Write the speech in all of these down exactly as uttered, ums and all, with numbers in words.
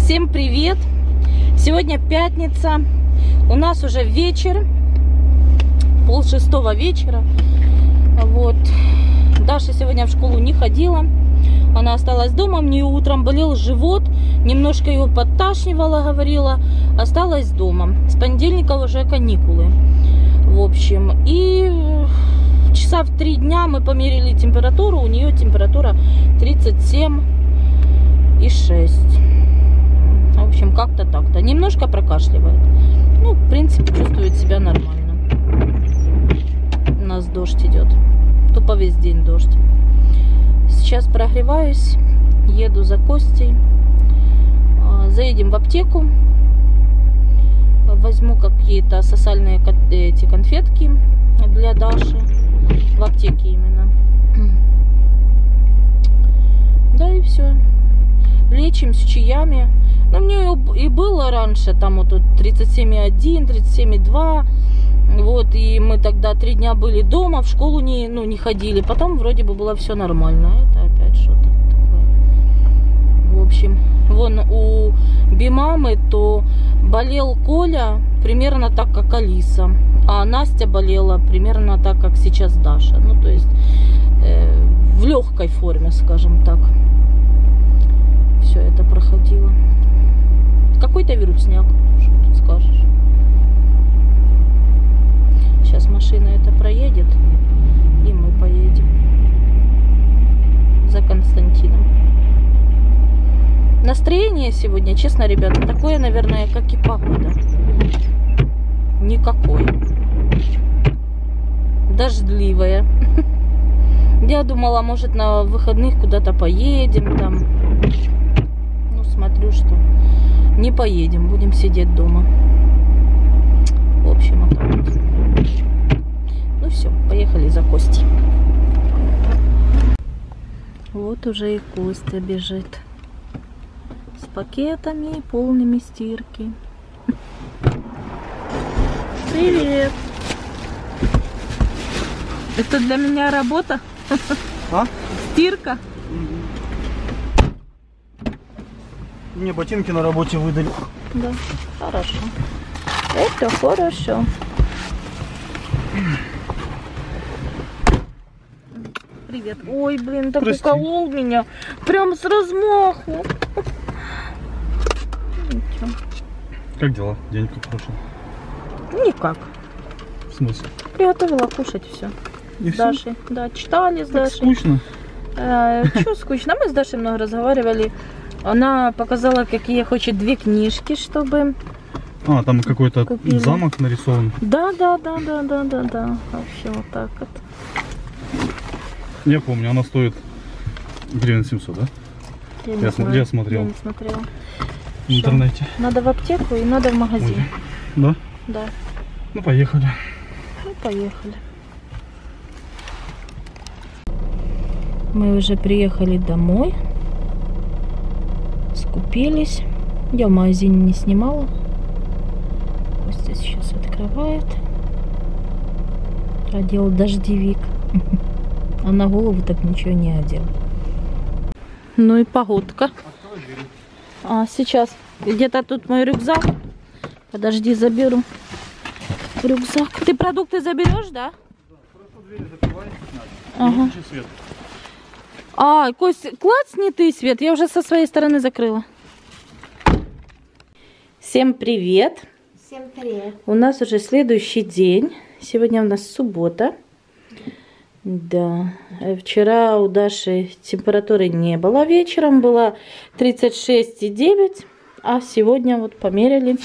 Всем привет! Сегодня пятница, у нас уже вечер, пол шестого вечера. Вот. Даша сегодня в школу не ходила, она осталась дома, мне утром болел живот, немножко его подташнивало, говорила, осталась дома. С понедельника уже каникулы, в общем. И часа в три дня мы померили температуру, у нее температура тридцать семь и шесть. В общем, как-то так-то. Немножко прокашливает. Ну, в принципе, чувствует себя нормально. У нас дождь идет. Тупо весь день дождь. Сейчас прогреваюсь. Еду за Костей. Заедем в аптеку. Возьму какие-то сосальные эти конфетки для Даши. В аптеке именно. Да и все. Лечимся чаями. Ну, мне и было раньше, там вот тридцать семь и один, тридцать семь и два. Вот, и мы тогда три дня были дома, в школу не, ну, не ходили. Потом вроде бы было все нормально. Это опять что-то такое. В общем, вон у Бимамы то болел Коля примерно так, как Алиса. А Настя болела примерно так, как сейчас Даша. Ну, то есть э, в легкой форме, скажем так. Все это проходило. Какой-то вирусняк, что тут скажешь. Сейчас машина это проедет, и мы поедем за Константином. Настроение сегодня, честно, ребята, такое, наверное, как и погода. Никакое. Дождливое. Я думала, может, на выходных куда-то поедем там. Ну, смотрю, что не поедем, будем сидеть дома. В общем, вот так вот. Ну все, поехали за Костей. Вот уже и Костя бежит. С пакетами полными стирки. Привет! Это для меня работа? А? Стирка? Мне ботинки на работе выдали. Да, хорошо. Это хорошо. Привет. Ой, блин, так Прости. уколол меня. Прям с размаху. Ничего. Как дела? День как прошел? Никак. В смысле? Приготовила кушать все. И С все? Дашей. Да, читали с Так Дашей. скучно. А, что скучно? Мы с Дашей много разговаривали. Она показала, какие хочет две книжки, чтобы... А, там какой-то Купили. замок нарисован. Да, да, да, да, да, да, да. Вообще вот так вот. Я помню, она стоит гривен семьсот, да? Я, не Я, знаю. я смотрел Я не смотрела. в интернете. Надо в аптеку и надо в магазин. Ой. Да? Да. Ну, поехали. Ну, поехали. Мы уже приехали домой. Скупились. Я в магазине не снимала. Костя сейчас открывает. Одел дождевик. А на голову так ничего не одел. Ну и погодка. А сейчас где-то тут мой рюкзак. Подожди, заберу рюкзак. Ты продукты заберешь, да? Ага. Свет. А, Кость, клацни ты свет. Я уже со своей стороны закрыла. Всем привет. Всем привет. У нас уже следующий день. Сегодня у нас суббота. Да. Вчера у Даши температуры не было вечером. Была тридцать шесть и девять. А сегодня вот померили.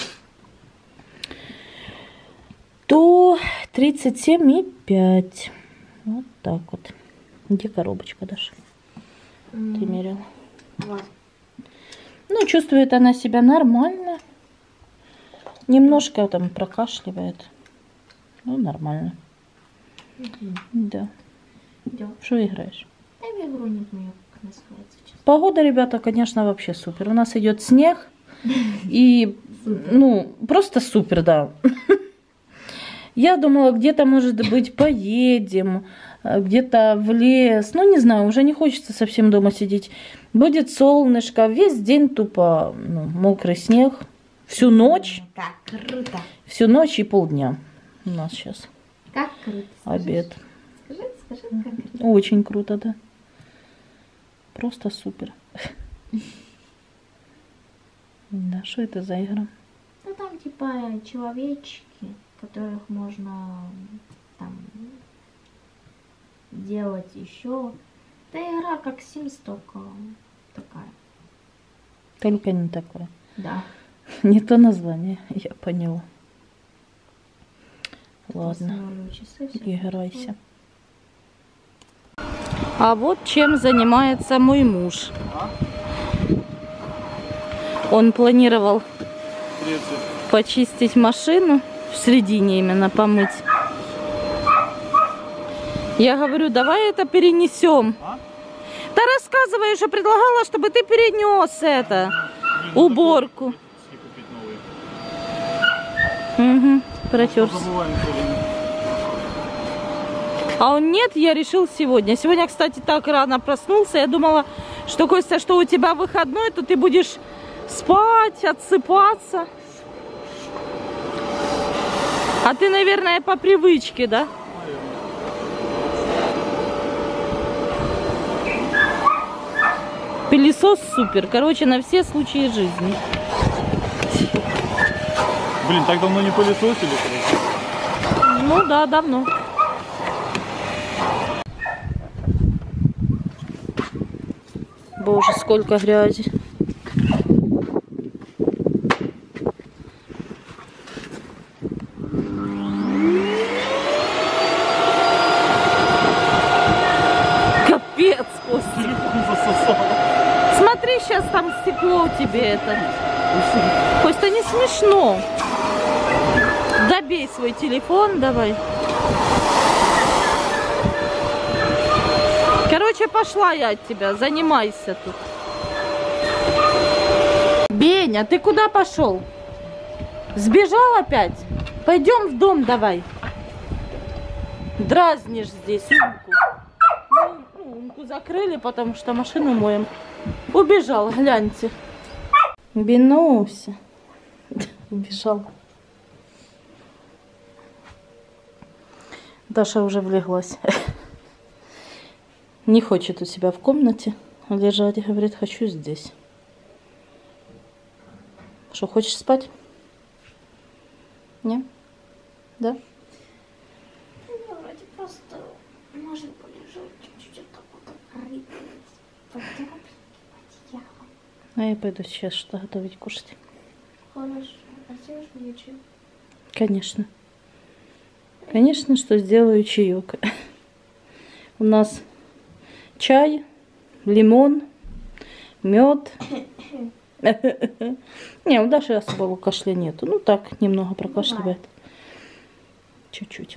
То тридцать семь и пять. Вот так вот. Где коробочка, Даша? Mm. Ты мерила? Вот. Ну, чувствует она себя нормально. Немножко там прокашливает. Ну, нормально. Mm-hmm. Да. Идем. Что играешь? Я в игру не знаю, как называется. Честно. Погода, ребята, конечно, вообще супер. У нас идет снег. И, ну, просто супер, да. Я думала, где-то, может быть, поедем, где-то в лес. Ну, не знаю, уже не хочется совсем дома сидеть. Будет солнышко, весь день тупо ну, мокрый снег. Всю ночь. Как круто. Всю ночь и полдня у нас сейчас Как круто. Скажи, обед. Скажи, скажи, как круто. Очень круто, да. Просто супер. Да, что это за игра? Ну там типа человечки, которых можно там делать еще. Это игра как Sims, только такая. Только не такое. Да. Не то название, я поняла. Ладно, Установлю часы, всё. играйся. А вот чем занимается мой муж. Он планировал почистить машину, в середине именно помыть. Я говорю, давай это перенесем. А? Да рассказывай, что предлагала, чтобы ты перенес это, уборку. Угу, протерся. А он нет, я решил сегодня. Сегодня, кстати, так рано проснулся. Я думала, что, Костя, что у тебя выходной, то ты будешь спать, отсыпаться. А ты, наверное, по привычке, да? Пылесос супер. Короче, на все случаи жизни. Блин, так давно не пылесосили, короче. Ну да, давно. Боже, сколько грязи. Капец, Костя. Смотри, сейчас там стекло тебе это. Костя, не смешно. Добей свой телефон, давай. Короче, пошла я от тебя, занимайся тут. Беня, ты куда пошел? Сбежал опять? Пойдем в дом давай. Дразнишь здесь умку. Ну, умку закрыли, потому что машину моем. Убежал, гляньте. Бинуся. Убежал. Даша уже влеглась. Не хочет у себя в комнате лежать. Говорит, хочу здесь. Что, хочешь спать? Не? Да? Ну, вроде просто можно полежать чуть-чуть, а потом рыбу под одеялом. А я пойду сейчас что готовить, кушать. Хорошо. А сделаешь мне чай? Конечно. Конечно, что сделаю чаек. У нас чай, лимон, мед. Не, у Даши особого кашля нету. Ну так, немного прокашливает. Чуть-чуть.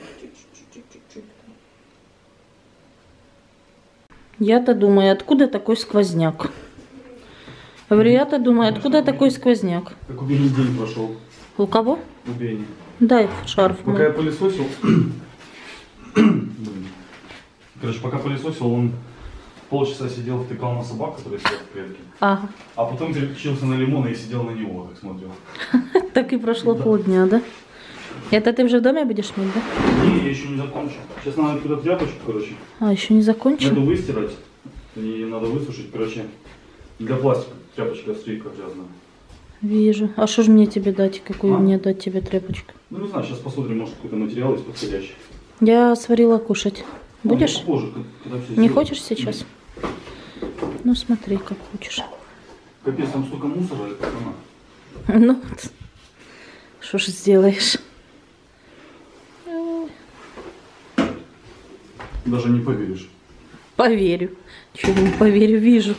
Я-то думаю, откуда такой сквозняк? Говорю, я-то думаю, откуда такой сквозняк? Как у Бени день прошел. У кого? У Бени. Дай шарф. Пока мой. я пылесосил... Блин. Короче, пока пылесосил, он полчаса сидел, втыкал на собак, которые сидят в клетке. Ага. А потом переключился на лимона и сидел на него, так смотрел. Так и прошло Да. полдня, да? Это ты уже в доме будешь мыть, да? Не, я еще не закончил. Сейчас надо туда тряпочку, короче. А, еще не закончил? Надо выстирать. И надо высушить, короче. Для пластика тряпочка стойка грязная. Вижу. А что же мне тебе дать? Какую А? мне дать тебе тряпочку? Ну не знаю, сейчас посмотрим, может какой-то материал есть подходящий. Я сварила кушать. Будешь? Ну, позже, когда все Не сделаю. хочешь сейчас? Ну смотри, как хочешь. Капец, там столько мусора, это она. Ну, вот. Что ж сделаешь? Даже не поверишь. Поверю. Чего не поверю, вижу.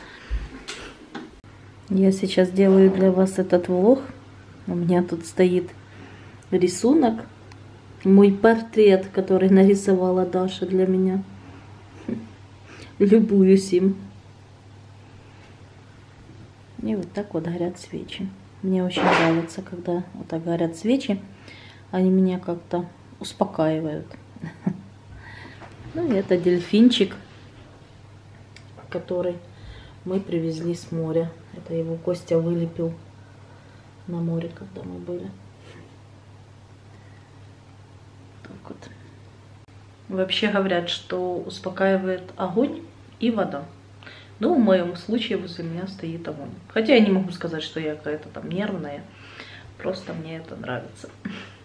Я сейчас делаю для вас этот влог. У меня тут стоит рисунок. Мой портрет, который нарисовала Даша для меня. Любуюсь им. И вот так вот горят свечи. Мне очень нравится, когда вот так горят свечи. Они меня как-то успокаивают. Ну и это дельфинчик, который мы привезли с моря. Это его Костя вылепил на море, когда мы были. Так вот. Вообще говорят, что успокаивает огонь и вода. Но в моем случае возле меня стоит огонь. Хотя я не могу сказать, что я какая-то там нервная. Просто мне это нравится.